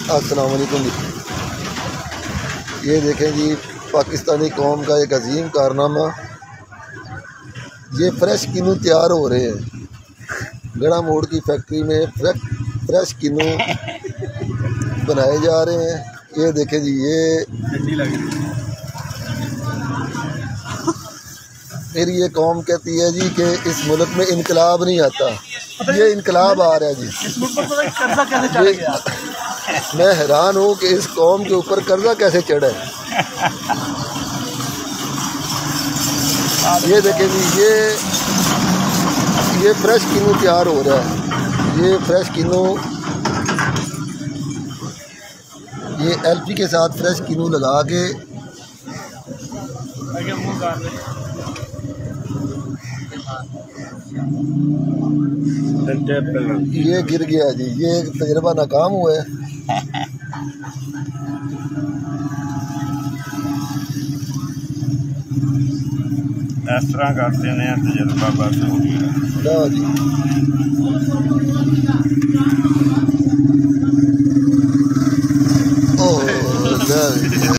अस्सलाम वालेकुम जी। ये देखें जी, पाकिस्तानी कौम का एक अजीम कारनामा। ये फ्रेश किन्नू तैयार हो रहे हैं। गड़ा मोड़ की फैक्ट्री में फ्रेश किन्नू बनाए जा रहे हैं। ये देखें जी, ये फिर ये कौम कहती है जी कि इस मुल्क में इनकलाब नहीं आता। ये इनकलाब आ रहा है जी। मैं हैरान हूँ कि इस कौम के ऊपर कर्जा कैसे चढ़ा है। ये देखें जी, ये फ्रेश किन्नू तैयार हो रहा है। ये फ्रेश किन्नू, ये एलपी के साथ फ्रेश किन्नू लगा के ये गिर गया जी। ये तजर्बा नाकाम हुआ है। इस तरह करते हैं तजर्बा बस हो गया जी।